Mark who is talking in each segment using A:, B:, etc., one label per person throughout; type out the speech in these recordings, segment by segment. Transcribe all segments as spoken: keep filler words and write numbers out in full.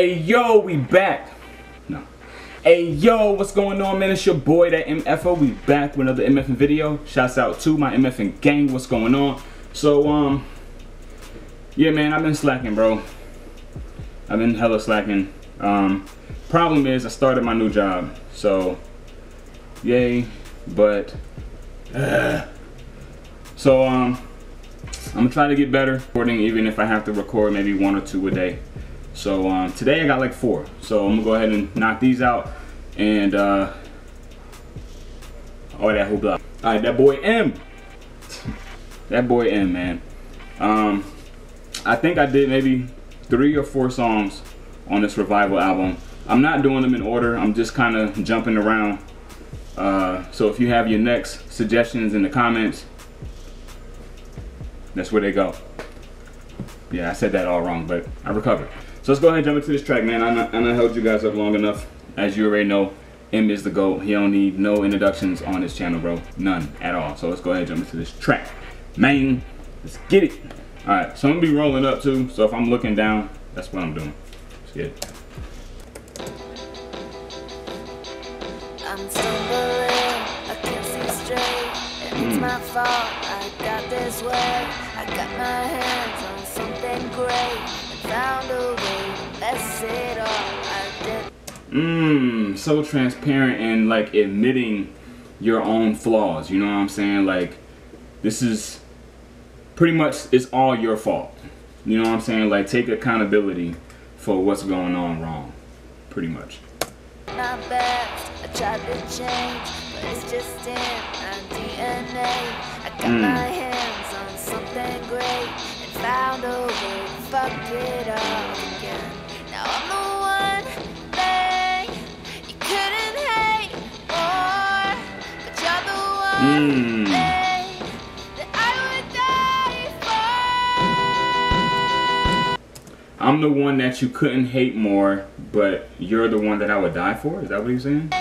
A: Hey yo, we back. No. Hey yo, what's going on, man? It's your boy, that M F O. We back with another M F N video. Shouts out to my M F N gang. What's going on? So, um, yeah, man, I've been slacking, bro. I've been hella slacking. Um, problem is, I started my new job. So, yay, but, uh, so, um, I'm gonna try to get better recording, even if I have to record maybe one or two a day. So um, today I got like four. So I'm gonna go ahead and knock these out. And uh, oh, that hoopla. All right, that boy M. That boy M, man. Um, I think I did maybe three or four songs on this Revival album. I'm not doing them in order. I'm just kind of jumping around. Uh, so if you have your next suggestions in the comments, that's where they go. Yeah, I said that all wrong, but I recovered. So let's go ahead and jump into this track, man. I know, I know I held you guys up long enough. As you already know, M is the GOAT. He don't need no introductions on this channel, bro. None at all. So let's go ahead and jump into this track. Man, let's get it. All right, so I'm gonna be rolling up too. So if I'm looking down, that's what I'm doing. Let's get it.
B: I'm stumbling, I can't see straight. And it's my fault, I got this way. I got my hands on something great. Found a way to mess it up. I did.
A: Mmm, so transparent and like admitting your own flaws. You know what I'm saying? Like, this is pretty much, it's all your fault. You know what I'm saying? Like, take accountability for what's going on wrong. Pretty much.
B: Not best, I tried to change, but it's just in my D N A. I got mm. my hands on something great and found a way to fuck it up again. Now I'm the one thing you couldn't hate more, but you're the one
A: mm.
B: thing that I would die for.
A: I'm the one that you couldn't hate more, but you're the one that I would die for? Is that what he's saying?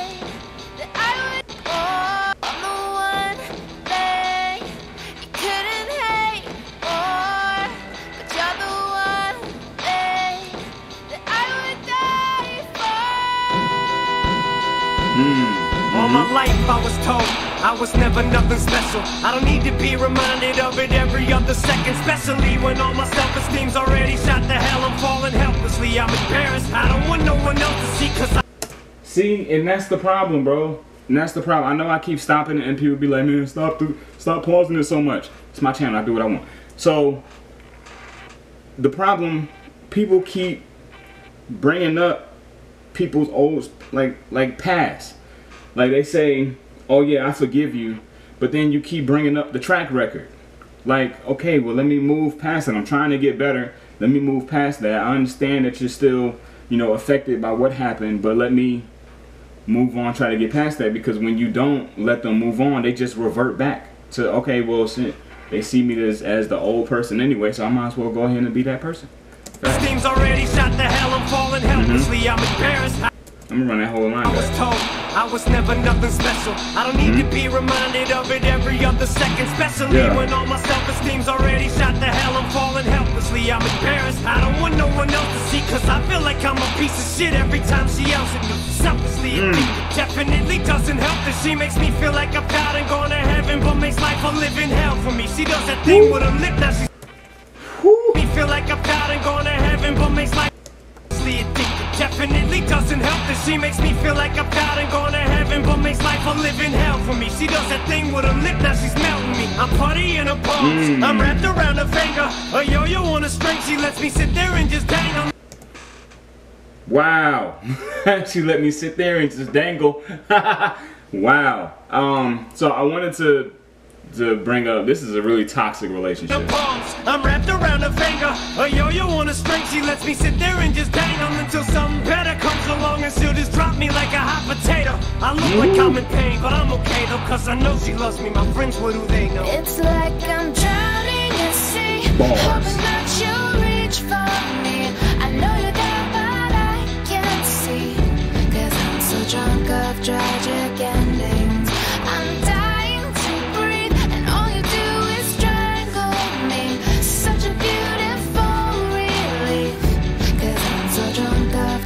C: All my life I was told I was never nothing special. I don't need to be reminded of it every other second, especially when all my self-esteem's already shot to hell. I'm falling helplessly, I'm embarrassed. I don't want no one else to see, cause I
A: See, and that's the problem, bro. And that's the problem. I know I keep stopping it and people be like, man, stop the, stop pausing it so much. It's my channel, I do what I want. So, the problem, people keep bringing up people's old, like, like past. Like they say, oh yeah, I forgive you, but then you keep bringing up the track record. Like, okay, well, let me move past it. I'm trying to get better. Let me move past that. I understand that you're still, you know, affected by what happened, but let me move on, try to get past that, because when you don't let them move on, they just revert back to, okay, well, shit, they see me as, as the old person anyway, so I might as well go ahead and be that person.
C: Steam's already shot to hell. I'm falling helplessly. Mm-hmm. I'm embarrassed.
A: I'm gonna run that whole line
C: I was
A: back.
C: told I was never nothing special. I don't need mm-hmm. to be reminded of it every other second, especially yeah. when all my self-esteem's already shot to hell. I'm falling helplessly. I'm embarrassed. I don't want no one else to see, cause I feel like I'm a piece of shit every time she yells at me. Selfishly, mm. it definitely doesn't help that she makes me feel like I've died and gone to heaven, but makes life a living hell for me. She does that thing Woo. with her lip, now she's Woo. me feel like I've died and gone to heaven, but makes life addicted. Definitely doesn't help that she makes me feel like I've died and gone to heaven, but makes life a living hell for me. She does that thing with her lip, now she's melting me. I'm putty in her palms, mm. I'm wrapped around her finger. A yo-yo on a string, she lets me sit there and just dangle.
A: Wow. She let me sit there and just dangle. Wow. Um, so I wanted to to bring up, this is a really toxic relationship.
C: I'm wrapped around her finger, a yo-yo on a string, she lets me sit there and just dangle until something better comes along and she'll just drop me like a hot potato. I look Ooh. like I'm in pain, but I'm okay though, cause I know she loves me. My friends, what do they know?
B: It's like I'm drowning at sea, hoping that you'll reach for me. I know you're there, but I can't see, cause I'm so drunk of tragic endings. I'm dying to breathe, and all you do is strangle me. Such a beautiful relief, cause I'm so drunk of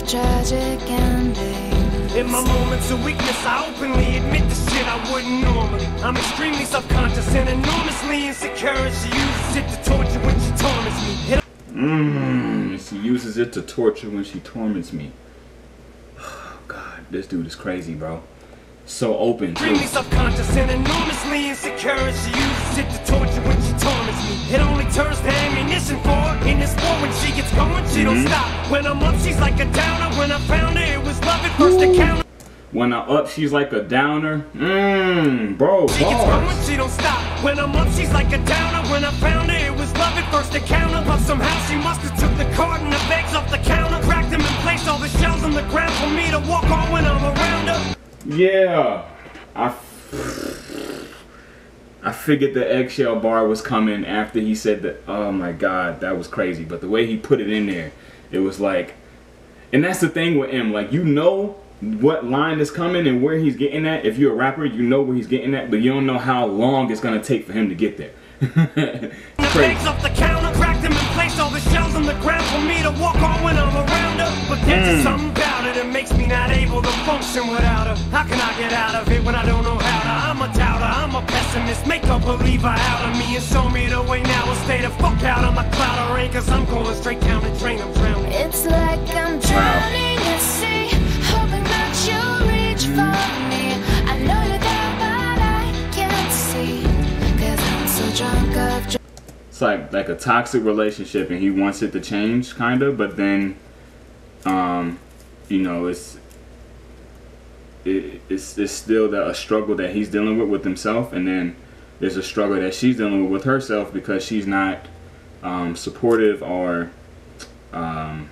B: of tragic endings.
C: In my moments of weakness, I openly admit the shit I wouldn't normally. I'm extremely subconscious and enormously insecure, and she uses it to torture when she torments me. It
A: Mmm, she uses it to torture when she torments me. Oh, God, this dude is crazy, bro. So open, too.
C: extremely subconscious and enormously insecure, and she uses it to torture when she torments me. It only turns to ammunition for her in this war. When she gets going, she don't
A: Mhm.
C: stop. When I'm up, she's like a downer. When I found her, it was love at first encounter.
A: When I'm up, she's like a downer. Mmm, bro,
C: She gets going,
A: bars.
C: she don't stop. When I'm up, she's like a downer. When I found her, it was love at first encounter. But somehow she must have took the card and the bags off the counter, cracked them and placed all the shells on the ground for me to walk on when I'm around her.
A: Yeah, I, I figured the eggshell bar was coming after he said that. Oh my God, that was crazy. But the way he put it in there, it was like, and that's the thing with him. Like, you know what line is coming and where he's getting at. If you're a rapper, you know where he's getting at, but you don't know how long it's gonna take for him to get there.
C: Crazy. Off the counter, cracked them and placed all the shells on the ground for me to walk on when I'm around her. But there's just
A: Mm.
C: something about it that makes me not able to function without her. How can I get out of it when I don't know how to? I'm a doubter, I'm a pessimist, make a believer out of me and show me the way now. I'll stay the fuck out of my cloud of rain, cause I'm going straight down the drain, I'm drowning.
B: It's like I'm drowning at sea, hoping that you'll reach for me. I know you're there, but I can't see, cause I'm so drunk of dr-
A: It's like like a toxic relationship, and he wants it to change, kind of, but then, um, you know, it's it, it's it's still that a struggle that he's dealing with with himself, and then there's a struggle that she's dealing with with herself because she's not um, supportive or um,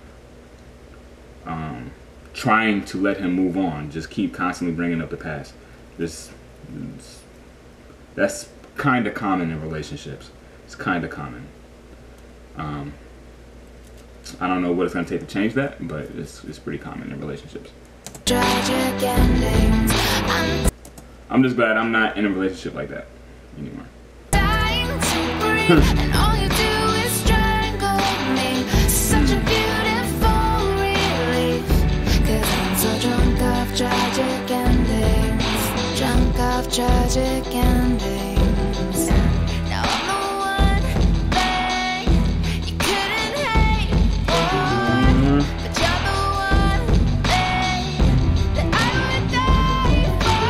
A: um, trying to let him move on. Just keep constantly bringing up the past. This that's kind of common in relationships. It's kind of common. Um, I don't know what it's going to take to change that, but it's, it's pretty common in relationships.
B: tragic endings. I'm
A: I'm just glad I'm not in a relationship like that anymore.
B: dying to breathe, and all you do is strangle me. Such a beautiful relief, cause I'm so drunk of tragic endings. Drunk of tragic endings. Now I'm the one thing you couldn't hate for, but you're the one thing that I would die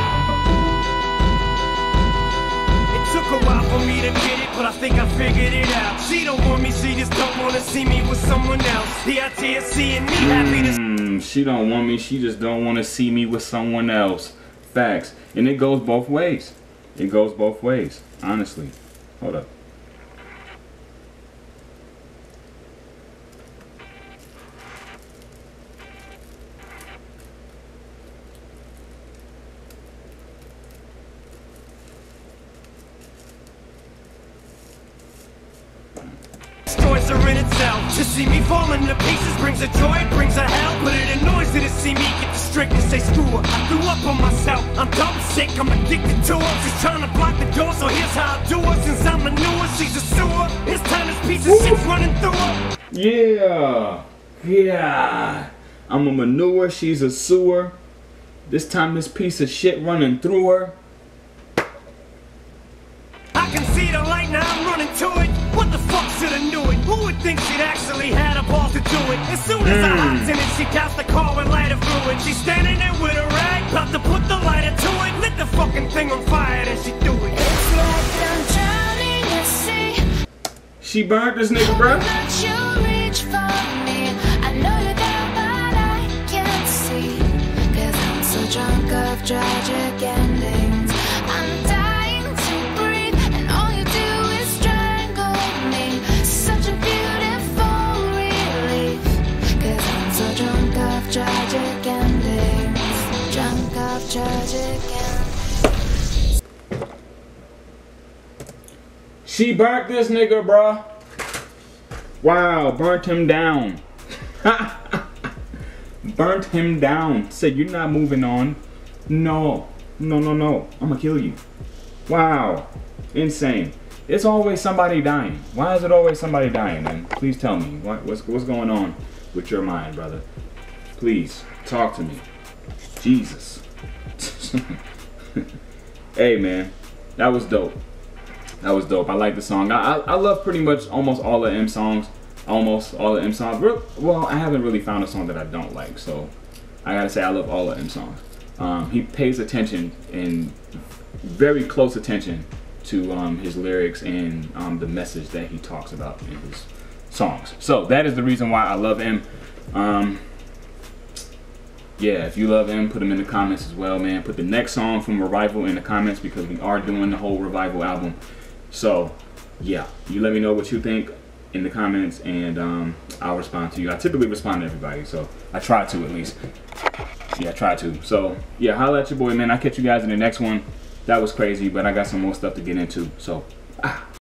B: for.
C: It took a while for me to get it, but I think I figured it out. She don't want me, she just don't want to see me with someone else. The idea of seeing me happy to
A: Mm, she don't want me, she just don't want to see me with someone else. Facts. And it goes both ways. It goes both ways, honestly. Hold up.
C: destroys her in itself. To see me falling to pieces brings a joy, it brings a hell. But it annoys her to see me get distracted, say screw her. I threw up on myself, I'm dumb sick, I'm addicted to her. She's trying to block the door, so here's how I do her. Since I'm a newer, she's a sewer. This time this piece of shit's running through her.
A: Yeah. Yeah. I'm a manure, she's a sewer. This time this piece of shit running through her.
C: I can see the light, now I'm running to it. What the fuck should I knew it? Who would think she'd actually had a ball to do it? As soon as I hopped in it, she doused the car with lighter fluid. She's standing there with a rag, about to put the lighter to it. Lit the fucking thing on fire, then she threw it.
B: It's like I'm drowning at sea.
A: She burnt this nigga, bro.
B: That you reach for me. I know you're there, but I can't see. Cause I'm so drunk of tragic endings. I'm dying to breathe, and all you do is strangle me. Such a beautiful relief. Cause I'm so drunk of tragic endings. Drunk of tragic endings.
A: She burnt this nigga, bruh. Wow, burnt him down. Burnt him down. Said, you're not moving on. No. No, no, no. I'm gonna kill you. Wow. Insane. It's always somebody dying. Why is it always somebody dying, man? Please tell me. What, what's, what's going on with your mind, brother? Please, talk to me. Jesus. Hey, man. That was dope. That was dope. I like the song. I, I, I love pretty much almost all the M songs. Almost all the M songs. Well, I haven't really found a song that I don't like. So, I gotta say I love all the M songs. Um, he pays attention, and very close attention, to um, his lyrics and um, the message that he talks about in his songs. So that is the reason why I love him. Um, yeah, if you love him, put him in the comments as well, man. Put the next song from Revival in the comments, because we are doing the whole Revival album. So yeah, you let me know what you think in the comments, and um, I'll respond to you. I typically respond to everybody, so I try to at least. Yeah, I try to. So yeah, holla at your boy, man. I'll catch you guys in the next one. That was crazy, but I got some more stuff to get into. So, ah.